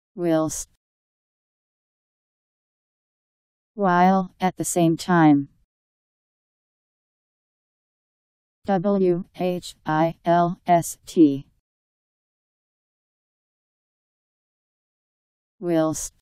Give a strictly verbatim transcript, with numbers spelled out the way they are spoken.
whilst, while, at the same time. W H I L S T, whilst.